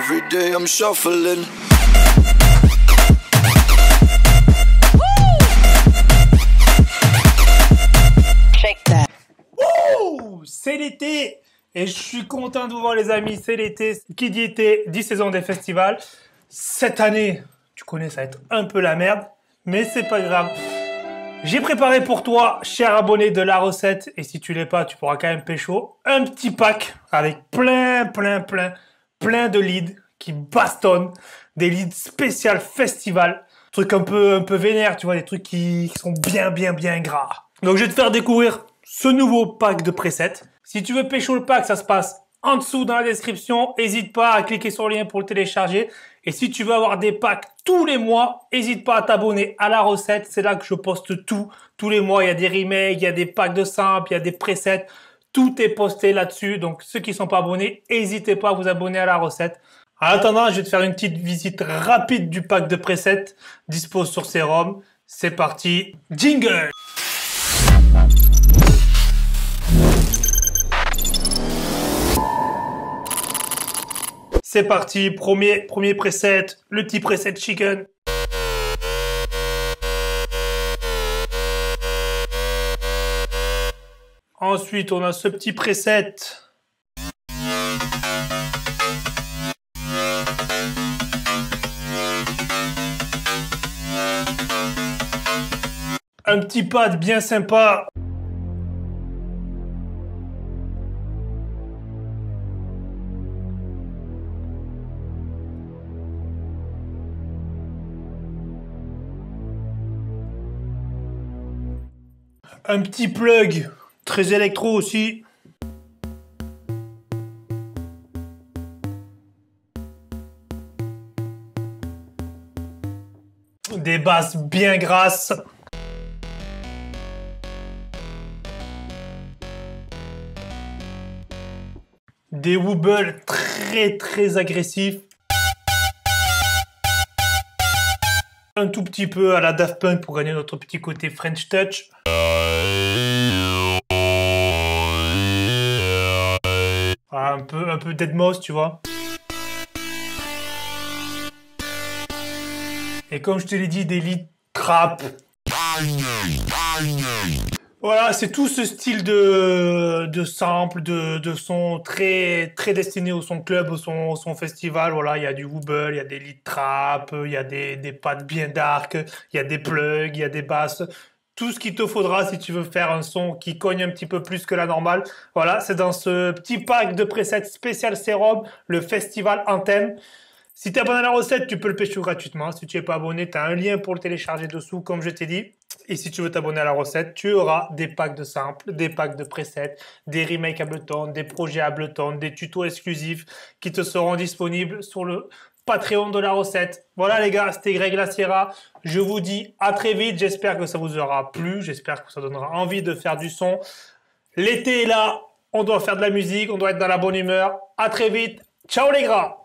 Every day I'm shuffling. C'est l'été et je suis content de vous voir les amis, c'est l'été. Qui dit été, dit saison des festivals. Cette année, tu connais, ça va être un peu la merde, mais c'est pas grave. J'ai préparé pour toi, cher abonné de la recette, et si tu l'es pas, tu pourras quand même pécho, un petit pack avec plein de leads qui bastonnent, des leads spécial festival, trucs un peu vénères, tu vois, des trucs qui sont bien gras. Donc je vais te faire découvrir ce nouveau pack de presets. Si tu veux pécho le pack, ça se passe en dessous dans la description. N'hésite pas à cliquer sur le lien pour le télécharger. Et si tu veux avoir des packs tous les mois, n'hésite pas à t'abonner à la recette. C'est là que je poste tout. Tous les mois, il y a des remakes, il y a des packs de samples, il y a des presets. Tout est posté là-dessus. Donc ceux qui ne sont pas abonnés, n'hésitez pas à vous abonner à la recette. En attendant, je vais te faire une petite visite rapide du pack de presets dispo sur Serum. C'est parti, jingle! C'est parti, premier preset, le petit preset chicken. Ensuite, on a ce petit preset. Un petit pad bien sympa. Un petit plug, très électro aussi. Des basses bien grasses. Des wobbles très agressifs. Un tout petit peu à la Daft Punk pour gagner notre petit côté French Touch. Voilà, un peu Deadmau5, tu vois. Et comme je te l'ai dit, des leads trap. Voilà, c'est tout ce style de sample, de son très destiné au son club, au son festival. Voilà, il y a du wobble, il y a des leads trap, il y a des pads bien dark, il y a des plugs, il y a des basses. Tout ce qu'il te faudra si tu veux faire un son qui cogne un petit peu plus que la normale. Voilà, c'est dans ce petit pack de presets spécial Serum, le festival Anthem. Si tu es abonné à la recette, tu peux le pêcher gratuitement. Si tu n'es pas abonné, tu as un lien pour le télécharger dessous, comme je t'ai dit. Et si tu veux t'abonner à la recette, tu auras des packs de samples, des packs de presets, des remakes Ableton, des projets Ableton, des tutos exclusifs qui te seront disponibles sur le Patreon de la recette. Voilà les gars, c'était Greg La Sierra. Je vous dis à très vite. J'espère que ça vous aura plu. J'espère que ça donnera envie de faire du son. L'été est là. On doit faire de la musique. On doit être dans la bonne humeur. À très vite. Ciao les gars.